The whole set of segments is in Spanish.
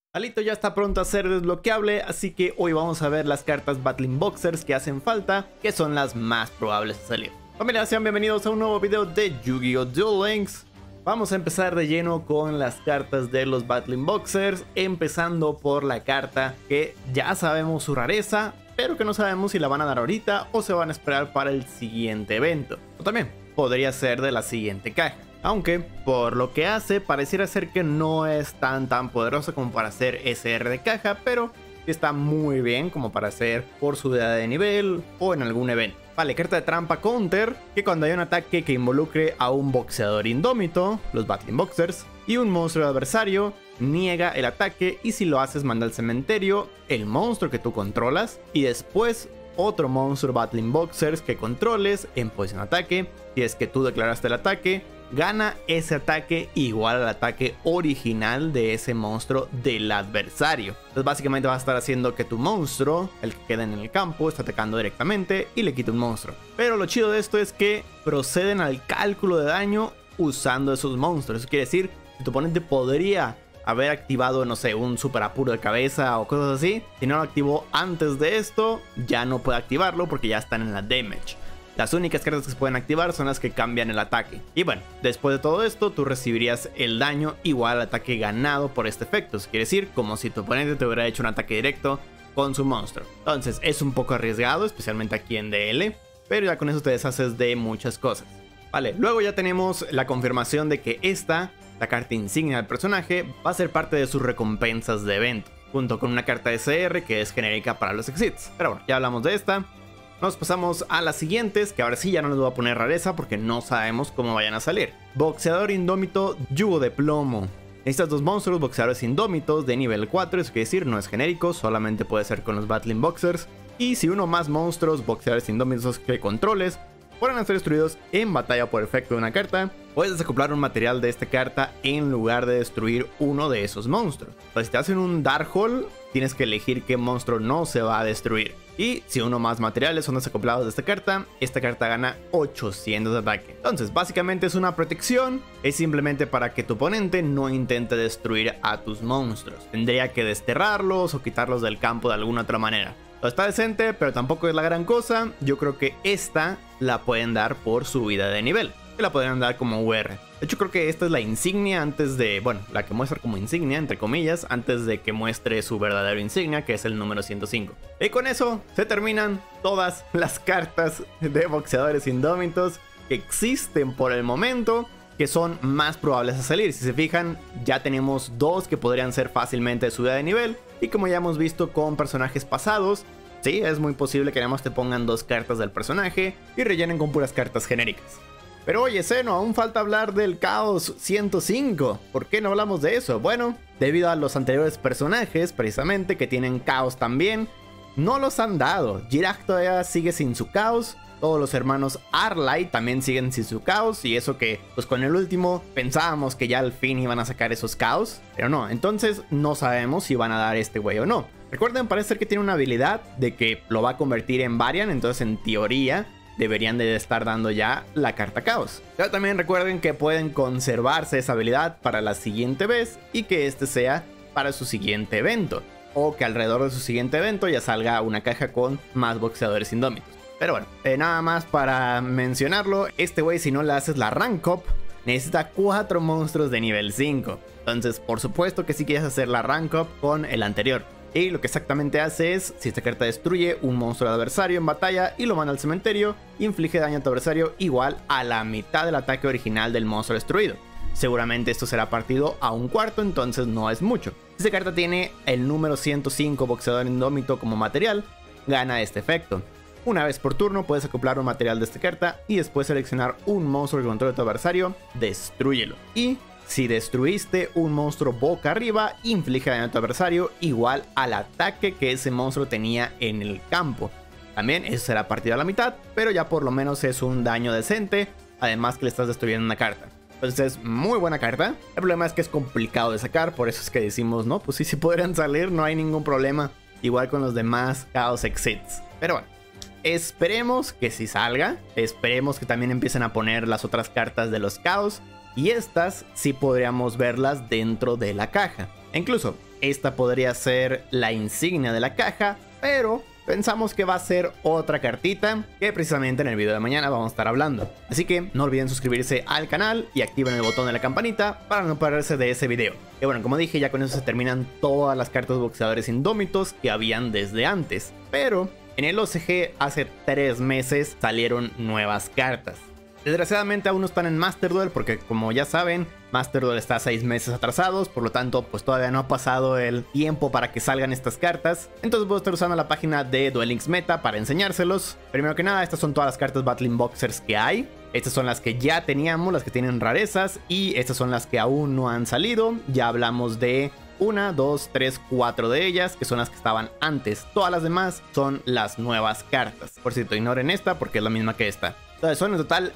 Alito ya está pronto a ser desbloqueable, así que hoy vamos a ver las cartas Battling Boxers que hacen falta, que son las más probables de salir. Familia, sean bienvenidos a un nuevo video de Yu-Gi-Oh! Duel Links. Vamos a empezar de lleno con las cartas de los Battling Boxers, empezando por la carta que ya sabemos su rareza, pero que no sabemos si la van a dar ahorita o se van a esperar para el siguiente evento. O también podría ser de la siguiente caja. Aunque, por lo que hace, pareciera ser que no es tan poderoso como para hacer SR de caja, pero está muy bien como para hacer por su edad de nivel o en algún evento. Vale, carta de trampa counter, que cuando hay un ataque que involucre a un boxeador indómito, los Battling Boxers, y un monstruo adversario, niega el ataque y si lo haces manda al cementerio el monstruo que tú controlas y después otro monstruo Battling Boxers que controles en posición de ataque. Si es que tú declaraste el ataque, gana ese ataque igual al ataque original de ese monstruo del adversario. Entonces básicamente vas a estar haciendo que tu monstruo, el que queda en el campo, está atacando directamente y le quita un monstruo. Pero lo chido de esto es que proceden al cálculo de daño usando esos monstruos. Eso quiere decir que tu oponente podría haber activado, no sé, un super apuro de cabeza o cosas así. Si no lo activó antes de esto, ya no puede activarlo porque ya están en la damage. Las únicas cartas que se pueden activar son las que cambian el ataque. Y bueno, después de todo esto, tú recibirías el daño igual al ataque ganado por este efecto. Eso quiere decir como si tu oponente te hubiera hecho un ataque directo con su monstruo. Entonces es un poco arriesgado, especialmente aquí en DL, pero ya con eso te deshaces de muchas cosas. Vale, luego ya tenemos la confirmación de que la carta insignia del personaje, va a ser parte de sus recompensas de evento, junto con una carta SR que es genérica para los exits. Pero bueno, ya hablamos de esta. Nos pasamos a las siguientes, que ahora sí ya no les voy a poner rareza porque no sabemos cómo vayan a salir. Boxeador indómito, yugo de plomo. Necesitas dos monstruos boxeadores indómitos de nivel 4, eso quiere decir no es genérico, solamente puede ser con los Battling Boxers. Y si uno más monstruos boxeadores indómitos que controles fueran ser destruidos en batalla por efecto de una carta, puedes desacoplar un material de esta carta en lugar de destruir uno de esos monstruos. Pues si te hacen un Dark Hole, tienes que elegir qué monstruo no se va a destruir. Y si uno más materiales son desacoplados de esta carta gana 800 de ataque. Entonces básicamente es una protección, es simplemente para que tu oponente no intente destruir a tus monstruos. Tendría que desterrarlos o quitarlos del campo de alguna otra manera. Está decente, pero tampoco es la gran cosa. Yo creo que esta la pueden dar por subida de nivel, que la podrían dar como UR. De hecho creo que esta es la insignia antes de, bueno, la que muestra como insignia, entre comillas, antes de que muestre su verdadero insignia, que es el número 105. Y con eso se terminan todas las cartas de boxeadores indómitos que existen por el momento, que son más probables a salir. Si se fijan, ya tenemos dos que podrían ser fácilmente de subida de nivel. Y como ya hemos visto con personajes pasados, sí, es muy posible que nada más te pongan dos cartas del personaje y rellenen con puras cartas genéricas. Pero oye, Zeno, aún falta hablar del Caos 105. ¿Por qué no hablamos de eso? Bueno, debido a los anteriores personajes, precisamente, que tienen Caos también, no los han dado. Jirak todavía sigue sin su Caos. Todos los hermanos Arlight también siguen sin su Caos. Y eso que, pues con el último, pensábamos que ya al fin iban a sacar esos Caos. Pero no, entonces no sabemos si van a dar este güey o no. Recuerden, parece ser que tiene una habilidad de que lo va a convertir en Varian. Entonces en teoría deberían de estar dando ya la carta Caos. Pero también recuerden que pueden conservarse esa habilidad para la siguiente vez. Y que este sea para su siguiente evento. O que alrededor de su siguiente evento ya salga una caja con más boxeadores indómitos. Pero bueno, nada más para mencionarlo, este güey si no le haces la rank up, necesita 4 monstruos de nivel 5. Entonces por supuesto que sí quieres hacer la rank up con el anterior. Y lo que exactamente hace es, si esta carta destruye un monstruo de adversario en batalla y lo manda al cementerio, inflige daño a tu adversario igual a la mitad del ataque original del monstruo destruido. Seguramente esto será partido a un cuarto, entonces no es mucho. Si esta carta tiene el número 105 boxeador indómito como material, gana este efecto. Una vez por turno puedes acoplar un material de esta carta y después seleccionar un monstruo que controle tu adversario, destrúyelo. Y si destruiste un monstruo boca arriba, inflige daño a tu adversario igual al ataque que ese monstruo tenía en el campo. También eso será partido a la mitad, pero ya por lo menos es un daño decente, además que le estás destruyendo una carta. Entonces es muy buena carta. El problema es que es complicado de sacar, por eso es que decimos, no, pues sí podrían salir, no hay ningún problema. Igual con los demás Chaos Exits. Pero bueno, esperemos que sí salga. Esperemos que también empiecen a poner las otras cartas de los Chaos. Y estas sí podríamos verlas dentro de la caja. E incluso esta podría ser la insignia de la caja, pero pensamos que va a ser otra cartita que precisamente en el video de mañana vamos a estar hablando. Así que no olviden suscribirse al canal y activen el botón de la campanita para no perderse de ese video. Y bueno, como dije, ya con eso se terminan todas las cartas boxeadores indómitos que habían desde antes. Pero en el OCG hace 3 meses salieron nuevas cartas. Desgraciadamente aún no están en Master Duel porque, como ya saben, Master Duel está 6 meses atrasados, por lo tanto pues todavía no ha pasado el tiempo para que salgan estas cartas. Entonces voy a estar usando la página de Duel Links Meta para enseñárselos. Primero que nada, estas son todas las cartas Battling Boxers que hay. Estas son las que ya teníamos, las que tienen rarezas, y estas son las que aún no han salido. Ya hablamos de 1, 2, 3, 4 de ellas, que son las que estaban antes. Todas las demás son las nuevas cartas. Por cierto, ignoren esta porque es la misma que esta. Entonces son en total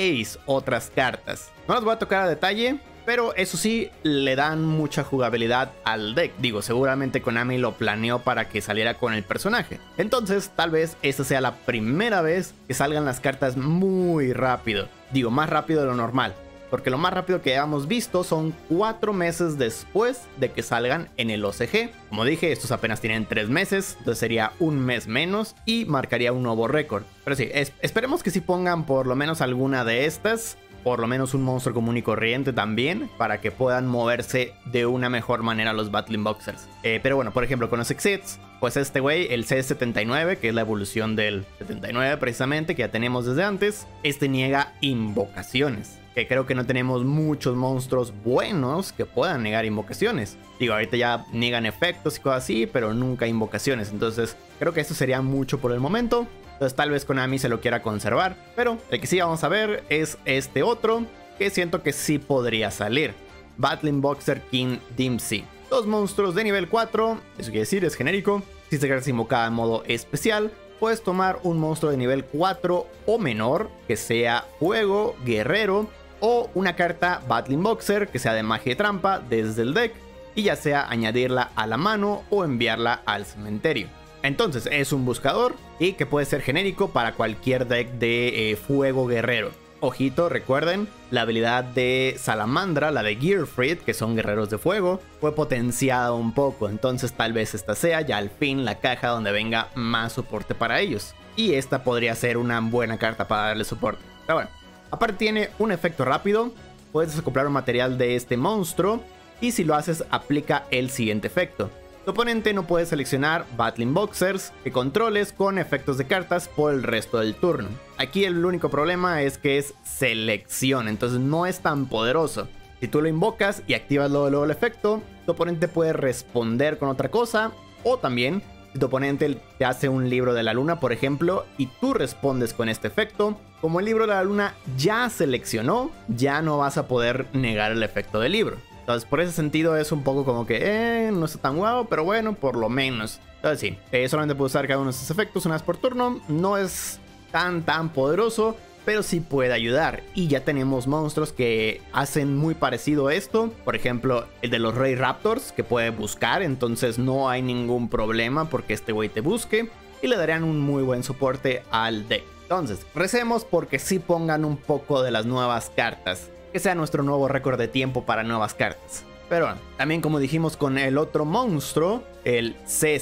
6 otras cartas. No las voy a tocar a detalle, pero eso sí, le dan mucha jugabilidad al deck. Digo, seguramente Konami lo planeó para que saliera con el personaje. Entonces, tal vez esta sea la primera vez que salgan las cartas muy rápido. Digo, más rápido de lo normal. Porque lo más rápido que hayamos visto son 4 meses después de que salgan en el OCG. Como dije, estos apenas tienen 3 meses, entonces sería un mes menos y marcaría un nuevo récord. Pero sí, esperemos que sí pongan por lo menos alguna de estas. Por lo menos un monstruo común y corriente también, para que puedan moverse de una mejor manera los Battling Boxers. Pero bueno, por ejemplo, con los Exits, pues este güey, el C79, que es la evolución del 79 precisamente, que ya tenemos desde antes, este niega invocaciones. Que creo que no tenemos muchos monstruos buenos que puedan negar invocaciones. Digo, ahorita ya niegan efectos y cosas así, pero nunca invocaciones. Entonces, creo que esto sería mucho por el momento. Entonces tal vez Konami se lo quiera conservar. Pero el que sí vamos a ver es este otro, que siento que sí podría salir. Battling Boxer King Dempsey. 2 monstruos de nivel 4, eso quiere decir, es genérico. Si esta carta es invocada en modo especial, puedes tomar un monstruo de nivel 4 o menor, que sea fuego, guerrero, o una carta Battling Boxer que sea de magia y trampa desde el deck, y ya sea añadirla a la mano o enviarla al cementerio. Entonces es un buscador y que puede ser genérico para cualquier deck de fuego guerrero. Ojito, recuerden, la habilidad de Salamandra, la de Gearfried, que son guerreros de fuego, fue potenciada un poco. Entonces tal vez esta sea ya al fin la caja donde venga más soporte para ellos. Y esta podría ser una buena carta para darle soporte. Pero bueno, aparte tiene un efecto rápido. Puedes acoplar un material de este monstruo y si lo haces aplica el siguiente efecto. Tu oponente no puede seleccionar Battling Boxers que controles con efectos de cartas por el resto del turno. Aquí el único problema es que es selección, entonces no es tan poderoso. Si tú lo invocas y activas luego el efecto, tu oponente puede responder con otra cosa. O también, si tu oponente te hace un libro de la luna, por ejemplo, y tú respondes con este efecto, como el libro de la luna ya seleccionó, ya no vas a poder negar el efecto del libro. Entonces, por ese sentido es un poco como que no está tan guau, pero bueno, por lo menos. Entonces sí, solamente puedo usar cada uno de estos efectos una vez por turno. No es tan poderoso, pero sí puede ayudar. Y ya tenemos monstruos que hacen muy parecido a esto. Por ejemplo, el de los Rey Raptors, que puede buscar, entonces no hay ningún problema porque este güey te busque. Y le darían un muy buen soporte al deck. Entonces, recemos porque sí pongan un poco de las nuevas cartas. Que sea nuestro nuevo récord de tiempo para nuevas cartas. Pero bueno, también como dijimos con el otro monstruo, el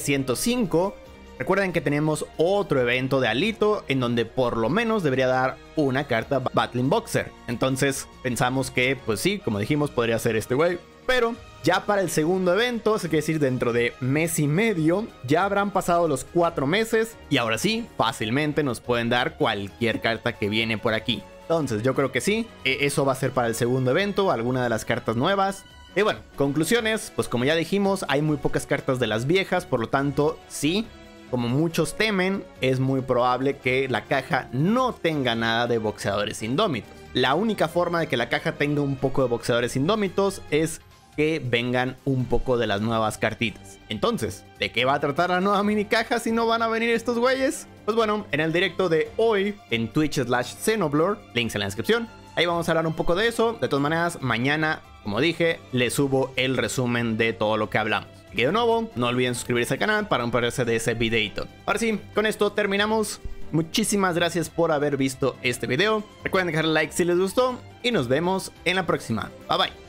C105, recuerden que tenemos otro evento de Alito en donde por lo menos debería dar una carta Battling Boxer. Entonces pensamos que, pues sí, como dijimos, podría ser este güey. Pero ya para el segundo evento, se quiere decir dentro de mes y medio, ya habrán pasado los 4 meses y ahora sí, fácilmente nos pueden dar cualquier carta que viene por aquí. Entonces yo creo que sí, eso va a ser para el segundo evento, alguna de las cartas nuevas. Y bueno, conclusiones, pues como ya dijimos, hay muy pocas cartas de las viejas, por lo tanto sí, como muchos temen, es muy probable que la caja no tenga nada de boxeadores indómitos. La única forma de que la caja tenga un poco de boxeadores indómitos es que vengan un poco de las nuevas cartitas. Entonces, ¿de qué va a tratar la nueva mini caja si no van a venir estos güeyes? Pues bueno, en el directo de hoy en Twitch/Xenoblur, links en la descripción, ahí vamos a hablar un poco de eso. De todas maneras, mañana, como dije, les subo el resumen de todo lo que hablamos. Y de nuevo, no olviden suscribirse al canal para no perderse de ese videito. Ahora sí, con esto terminamos. Muchísimas gracias por haber visto este video. Recuerden dejar like si les gustó y nos vemos en la próxima. Bye bye.